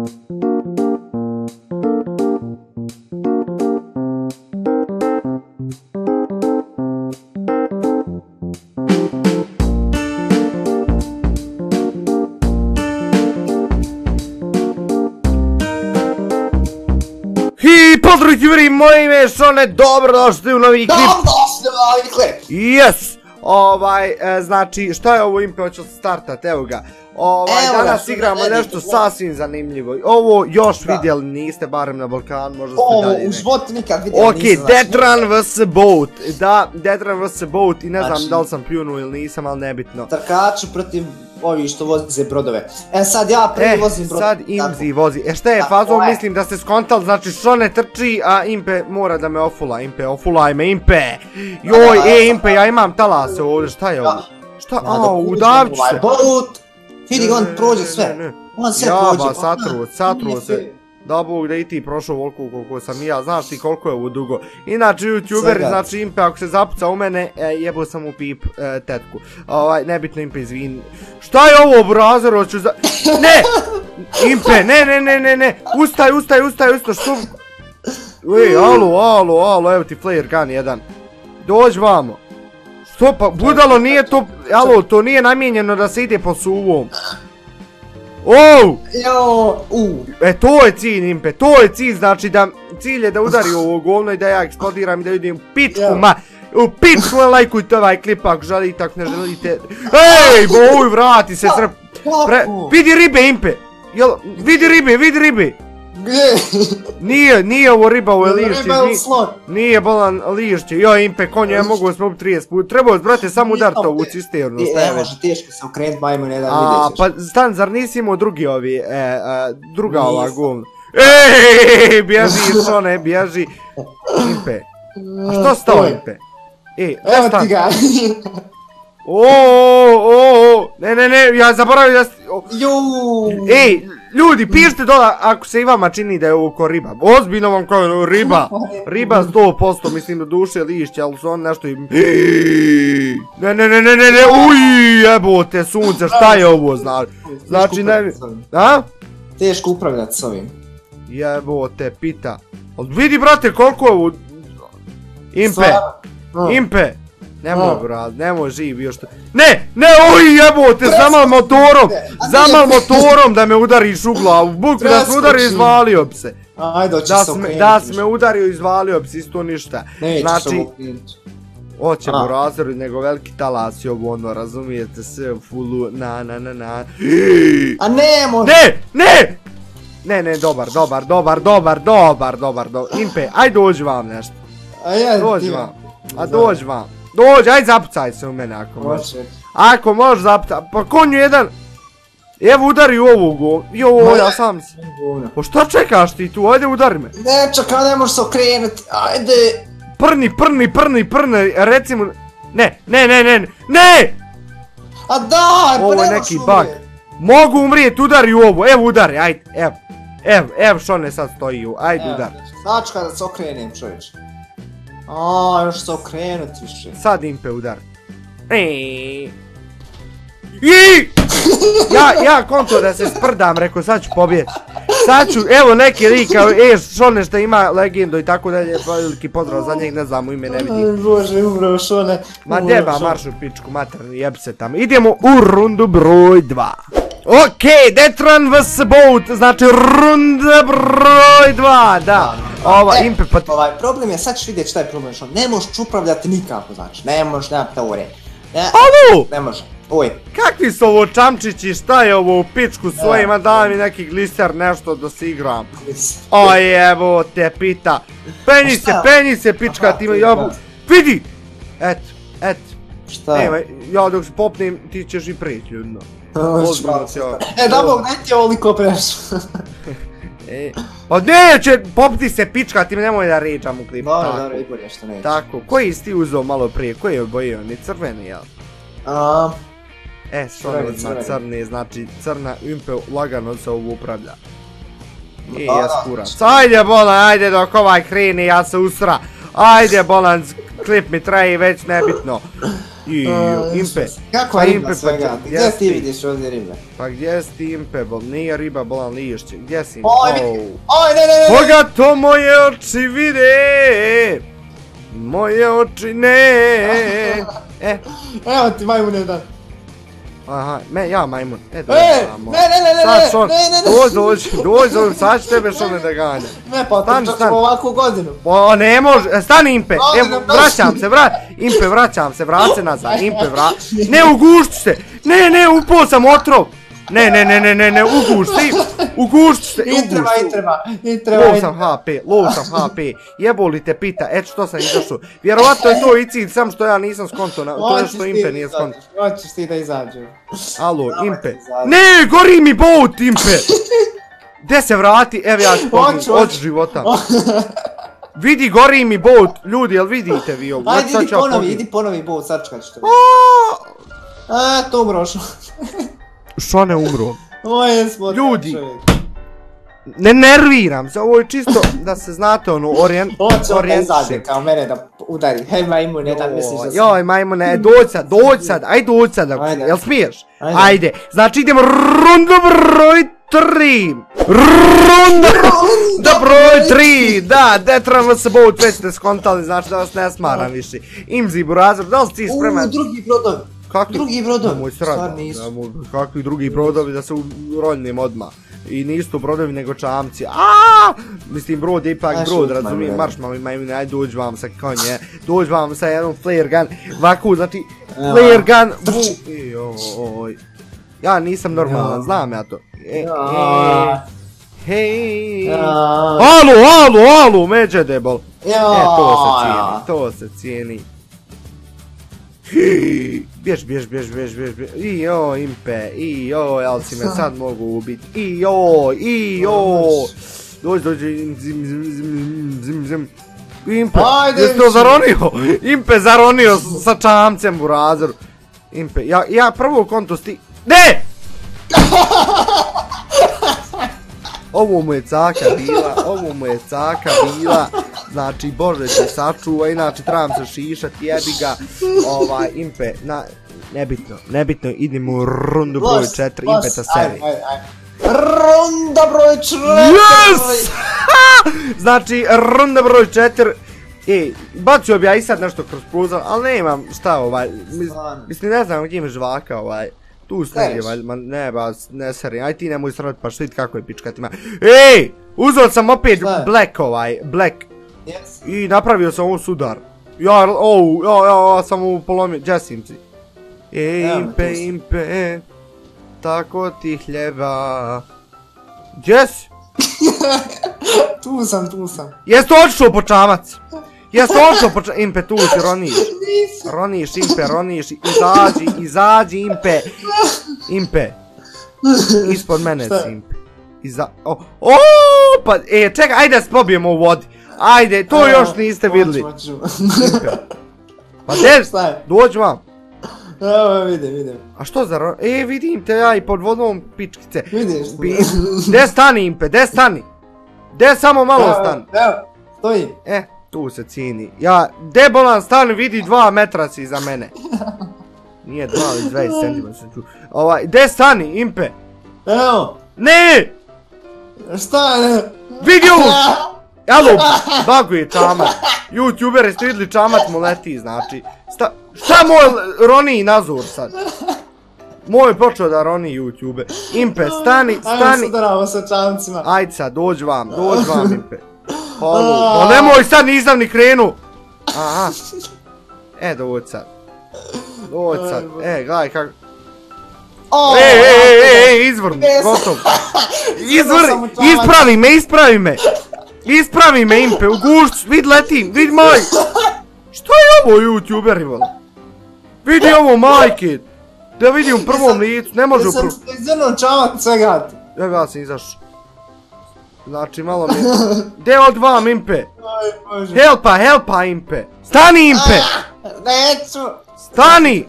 Pozdrav ljudi, moje ime je Šone, dobrodošli u novi klip. Yes! Znači, šta je ovo Impe, hoću startat, evo ga. Danas igramo nešto sasvim zanimljivo. Ovo još vidjeli niste, barem na Balkanu, možda ste dalje ne. U životu nikad vidjeli nisam. Ok, Detran vs Boat. Da, Detran vs Boat i ne znam da li sam pljunuo ili nisam, ali nebitno. Trkaču protiv ovih što voze brodove. Sad ja prvi vozim brod. Sad Imzi vozi. Šta je fazom, mislim da ste skontali, znači Šone trči, a Impe mora da me ofula. Impe, ofulaj me, Impe. Joj, Impe, ja imam talase ovdje, šta je ovo? Šta, udavit ću se. Vidi, on prođe sve. On sve prođe. Jaba, satruo se. Da Bog da i ti prošao volku koliko sam i ja, znaš ti koliko je ovo dugo. Inače, youtuberi, znači Impe, ako se zapuca u mene, jebo sam u pip tetku. Nebitno Impe, izvini. Šta je ovo, brazer, hoću za... Ne! Impe, ne, ustaj, što... Ej, alo, evo ti flare gun jedan. Dođi vamo. Što pa, budalo nije to, alo, to nije namijenjeno da se ide po suvom. To je cilj, Impe, to je cilj, znači da cilj je da udari ovo govno i da ja eksplodiram i da vidim pičku, u pičku, lajkujte ovaj klip ako želite, ako ne želite. Ej, boj, vrati se, vidi ribe, Impe, vidi ribe. Gdje? Nije ovo riba, ovo je lišće. Nije bolan lišće. Joj, Impe, konju, ja mogu vas mogu 30 puta. Trebao brate, samo udariti ovu cisternu. Ne može, teško se okrenuti, bajmo ne da vidjet ćeš. Pa stan, zar nisi imao drugi ovi, druga ova govna? Ej, bježi, Šone, bježi. Impe, a što stao, Impe? Evo ti ga. Ne, ja zaboravim da... Ej, ljudi, pišite dole ako se i vama čini da je ovo ko riba. Ozbiljno vam kao riba. Riba 100%, mislim do duše lišće, ali su on nešto i... Ne, uj, jebote, sunce, šta je ovo, znači ne... A? Teško upravljati s ovim. Jebote, pita. Vidi, brate, koliko je ovo... Impe. Nemoj, brad, nemoj živ još to... Ne, uj, jebote, zamal motorom da me udariš u glavu, bukvi da se udari izvalio bi se. Ajde, hoće se okrenuti. Da se me udario izvalio bi se, isto ništa. Neće se okrenuti. Hoćemo razvori, nego veliki talas je ovo ono, razumijete se, fullu, na. A ne, može. Ne, dobar. Impe, aj dođi vam nešto. Dođi vam. Dođi, aj zapucaj se u mene ako možeš. Ako možeš zapucaj, pa konju jedan. Evo udari u ovu govnu. Joj, ja sam si. Pa šta čekaš ti tu, ajde udari me. Ne čekaj, ne možeš se okrenuti, ajde. Prni, recimo. Ne. A daj, pa ne možeš umrijeti. Mogu umrijeti, udari u ovu, evo udari, ajde, evo Šone sad stoji u, ajde udari. Sačka da se okrenem, čovječ. Još se okrenuti više. Sad Impe udar. Ja konto da se sprdam, rekao sad ću pobjeti. Sad ću, evo neki lik kao Šone što ima legendu i tako dalje, veliki pozdrav za njeg, ne znam u ime ne vidim. Bože, umrao Šone. Ma deba, maršu pičku materni, jeb se tamo. Idemo u rundu broj 2. Ok, Detran vs Boat, znači runda broj 2, da. Impe pa... Problem je, sad ćeš vidjeti šta je problem, što ne možeš upravljati nikako, znači, ne možeš, nema teorije. Alo! Ne može, oj. Kakvi su ovo čamčići, šta je ovo u pičku svojima, daj mi neki glister, nešto da si igram. Oj, evo te pita. Penji se pička, ti ima jabu. Vidi! Et. Šta je? Ja dok se popnem, ti ćeš i preći, ljudno. Da Bog, ne ti je ovoliko prešao. Pa neće, popti se pička, ti me nemoj da ređam u klipu. Dobro, i bolje što neće. Tako, koji si ti uzao malo prije, koji je obojio, ni crveni, jel? Šone uzma crni, znači crna Impe lagano se ovo upravlja. Jes kurac. Ajde bolan, ajde dok ovaj kreni, ja se usra. Ajde bolan, klip mi traje već nebitno. Impe. Kako riba svega? Gdje ti vidiš ovdje ribe? Pa gdje si ti Impe, bol? Nije riba, bolan lišće. Gdje si? Oj, ne. Koga to moje oči vide? Moje oči ne. Evo ti majmun jedan. Aha, ja majmun. Ne. Dođi, sad ću tebe šone da ganja. Ne, pa trčat ćemo ovakvu godinu. Pa ne može, stani Impe, vraćam se, Impe, vraćam se, vrat se nazad, Impe, vrat. Ne, ugušću se, ne, upao sam otrov. Ne, ugušću se, I treba. Low sam HP, jebo li te pita, eto što sam izašao. Vjerovatno je to i cilj, sam što ja nisam skonto, to je što Impe nije skonto. Hoćeš ti da izađem. Alo, Impe. Ne, gori mi boat, Impe. Gdje se vrati, evo ja ću pogledati od života. Vidi, gori mi boat, ljudi, jel vidite vi ovo? Ajde, idi ponovi boat, sačkat ću te. To umroš. Što ne umro? Ovo je smotan čovjek. Ljudi, ne nerviram se, ovo je čisto da se znate ono Hoće da izađe kao mene da udari. Hej majmune, da misliš da sam... Joj majmune, dođi sad, ajde dođi sad, jel smiješ? Ajde, znači idemo rundu broj 3. Runda broj 3, da, de trebamo se boat, već ste skontali, znači da vas ne smaram više. Imzi burazor, da li si ti spreman? Drugi brodovi. Drugi brodovi, stvar nisu. Kakvi drugi brodovi da se uroljnim odmah. I nisu to brodovi nego čamci. Mislim brod je ipak brod, razumijem, marš mami majmune, ajde dođi vam sa konje, dođi vam sa jednom flare gun, ovako, znači, flare gun, joj. Ja nisam normalan, znam ja to. Hej. Alo, međe debol. To se cijeni. Bjež. Ijo, Impe, ali si me sad mogu ubiti. Ijo. Dođi, zim. Impe, jesi to zaronio? Impe zaronio sa čamcem u razoru. Impe, ja prvo konto Ne! Ovo mu je caka bila, znači Bože će sačuva, inače trebam se šišati, jebi ga, Impe, nebitno, idemo u rundu broj 4, Impe ta seri. Runda broj 4! Yes! Znači, runda broj 4, bacio bi ja i sad nešto kroz prozor, ali nemam šta mislim ne znam gdje ima žvaka tu snegi valjda, ne seri, aj ti nemoj srati pa što vidi kako je pička ti ima. Ej, uzeo sam opet black, i napravio sam ovo sudar. Ja sam ovo polomio, džesim si. Impe, tako ti hljeba. Gdje si? Tu sam. Jes to otišao po čamac? Impe, tu si, roniš, Impe, izađi, Impe, ispod mene si, Impe, pa, čekaj, ajde da se pobijemo u vodi, ajde, to još niste vidjeli, Impe, pa dođi vam, evo, vidim, a što za, vidim te ja i pod vodom pičkice, vidiš, gdje stani, Impe, gdje samo malo stani, evo, stoji, tu se cijeni. Debolan stan vidi 2 metra si iza mene. Nije 2 ili 20 cm sam čuo. Gdje stani, Impe? Evo. Ne! Šta ne? Vidi ovo! Alo, baguje čamat. Youtuberi ste vidjeli čamat mu leti, znači. Šta moj roni nazor sad? Moj je počeo da roni YouTube. Impe, stani. Ajmo sudaramo sa čamcima. Ajde sad, dođi vam, Impe. Pa nemoj sad, nisam ni krenu. Aha. Dođi sad, gledaj kako. Izvrni, gotovo. Ispravi me, Impe, u gušću, vid letim, vid maj. Što je ovo YouTuberi, vole? Vidi ovo, majke. Da vidim u prvom licu, ne može u prvom. Jesam izvrnuo čamak svega. Ja sam izašao. Znači malo mi je... Gdje od vam, Impe? Helpa, Impe! Stani, Impe! Neću! Stani!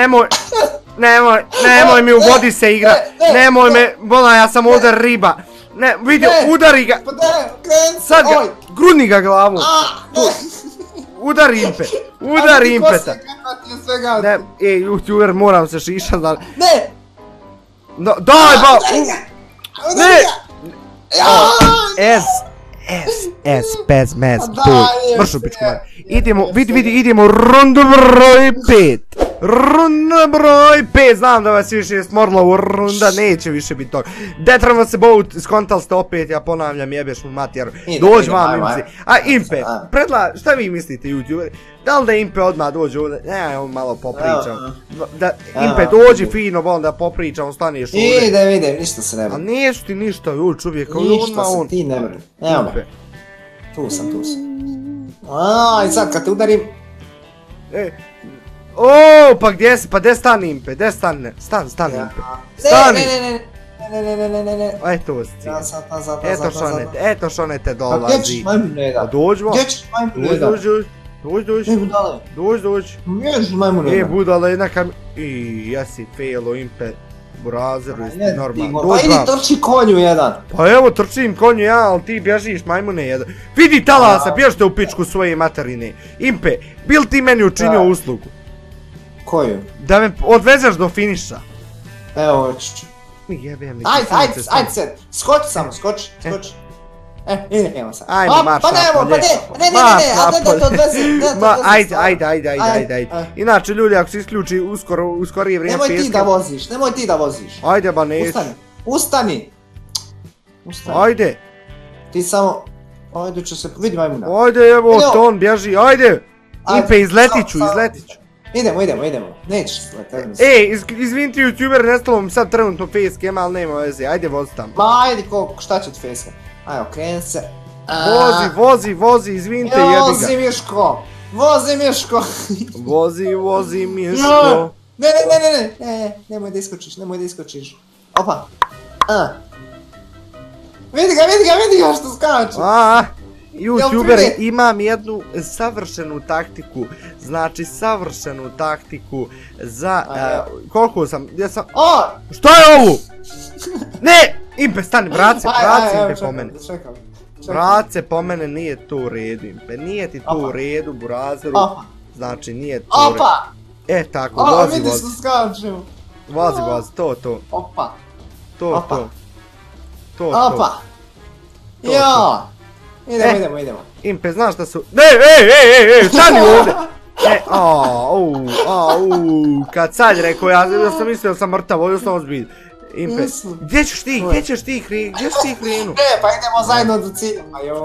Nemoj mi u vodi se igra! Nemoj me, vola, ja sam ovdje riba! Ne, vidio, udari ga. Pa ne, kreni. Sad ga, grudni ga glavu. Udari Impe, udari Impeta. Ne, YouTuber, moram se šišat. Ne! Daj ba! Ne! S, pez, mez, tuj. Mršu pičku mene. Idemo, vidi, idemo rundu broj 5. Runda broj 5, znam da vas više je smorilo u runda, neće više biti toga. De treba se bout, skontali ste opet, ja ponavljam, jebeš mu matjeru. Dođ vam, Imci. A Impe, šta vi mislite, YouTuber? Da li da Impe odmah dođe ovdje? Ne, on malo popričam. Impe, dođi fino, volim da popričam, staneš ovdje. Idem, ništa se ne brini. A niješ ti ništa, čovjek, ništa se ti ne brini. Evo me. Tu sam. I sad kad te udarim... Oooo, pa gdje si, pa gdje stani Impe, gdje stani, stani Impe. Stani! Ne. Eto si cilj. Eto šonete dolazi. Gdje ćeš majmune jedan? Dođi vam. Gdje ćeš majmune jedan? Dođi. Ne budale. Dođi. Gdje ćeš majmune jedan? Budale jedna kam... Jesi fejlo Impe. Burazeru, jesi normalno. Pa idi trči konju jedan. Pa evo trčim konju ja, ali ti bježiš majmune jedan. Vidi talasa, bježite u pičku svoje materine. Impe, bil ti meni učinio uslugu? Koju? Da me odvezeš do finiša. Evo ću. Ajde sad, skoči samo, skoči. Idemo sad. Ajde, marš napolje. Ne, da te odvezi. Ajde. Inače, ljudi, ako se isključi u skorije vrijeme peska... Nemoj ti da voziš. Ajde, ba neću. Ustani. Ajde. Ti samo... Ajde ću se... Vidi majmuna. Ajde, evo, ton bježi, ajde. Impe, izletit ću. Idemo. Nećeš sletati. Izvini ti YouTuber, nestalo mi sad trenutno facecam, ali nema veze. Ajde, vozi tamo. Ma, ajde, šta će ti facecam? Ajde, okreni se. Vozi, izvinite, jebi ga. Vozi Miško. Vozi Miško. Ne, nemoj da iskočiš. Opa. Vidi ga što skače. YouTuber, imam jednu savršenu taktiku. Znači, savršenu taktiku za... Koliko sam... Gdje sam... Što je ovo? Ne! Impe, stani, vrat se Impe po mene. Vrat se po mene, nije to u redu, Impe. Nije ti to u redu, burazeru. Znači, nije to u redu. E, tako, vozi. Vidi što skačem. Vozi, to. Opa. To. Jao. Idemo. Impe, znaš šta su... Stani ovdje! Kad sad rekao, ja sam mislio da sam mrtav, ovdje sam ozbilj. Impe, gdje ćeš ti krenu? Ne, pa idemo zajedno do cilja.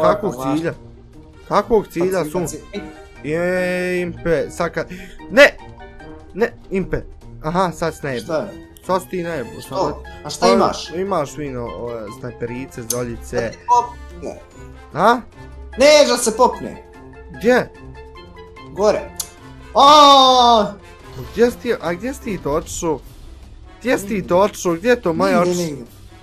Kakvog cilja su? Impe, sad kad... Ne, Impe. Aha, sad si najebo. Šta je? Sad si ti najebo. A šta imaš? Imaš vino, snajperice, zoljice. Da ti popne. A? Neža se popne. Gdje? Gore. Gdje si ti to otišao? Gdje je to moje oči?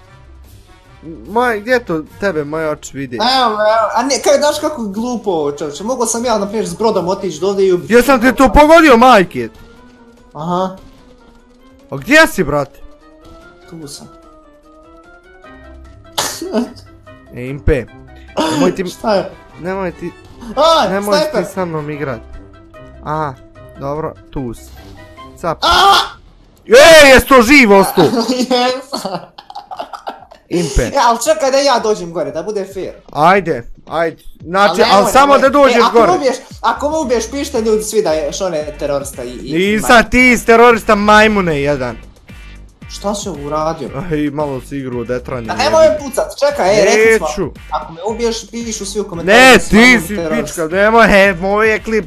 Gdje je to tebe moje oči vidi? Evo, a ne, kaj daš kako glupo ovo čovječe, mogo sam ja naprijed s brodom otići do ovdje i ubiti. Gdje sam te to pogodio, majke? Aha. A gdje si, brate? Tu sam. Impe, nemoj ti... Šta je? Nemoj ti sa mnom igrat. Aha, dobro, tu si. Cap. Jes to živ ostao? Jesam. Impe. Ali čekaj da ja dođem gore, da bude fair. Ajde. Znači, ali samo da dođeš gore. Ako me ubiješ, pišite ljudi svi da je Šone terorista i... I sad ti iz terorista majmune jedan. Šta si ovo uradio? Malo si igru u detranje. A nemoj me pucat, čekaj, reci smo. Neću. Ako me ubiješ, pišu svi u komentarima. Ne, ti si pička, nemoj, moj je klip,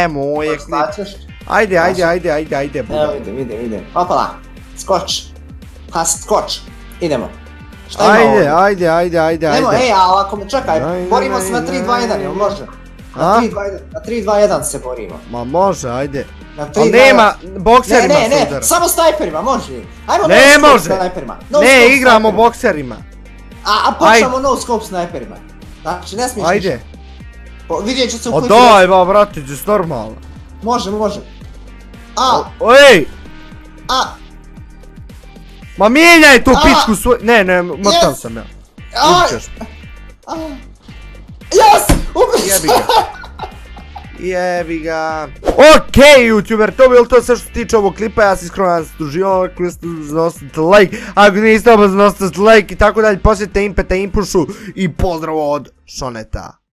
Ajde. Evo, idem. Opala, skoč. Skoč. Idemo. Šta ima ovdje? Ajde. Nemo, ali ako me čekaj, borimo se na 3-2-1, jel može? Na 3-2-1 se borimo. Ma može, ajde. Ali nema, bokserima se udara. Samo snajperima, može. Ajmo ne može. Snajperima. Ne, igramo bokserima. A počnemo no scope snajperima. Znači, ne smiješ ajde. Vidjet ću se u koji... Daj, ba, brate, ćeš normalno. Može. Ej! Ma mijenjaj tu pičku svoj... Ne, mrtav sam ja. Ubit ćeš. Yes! Jebi ga. Jebi ga. Okej, YouTuber, to bilo to sve što se tiče ovog klipa. Ja se iskreno nadam se uživao. Ako niste, zanosite like. Ako niste, zanosite like i tako dalje. Posjetite Impeta Impušu i pozdrav od Šoneta.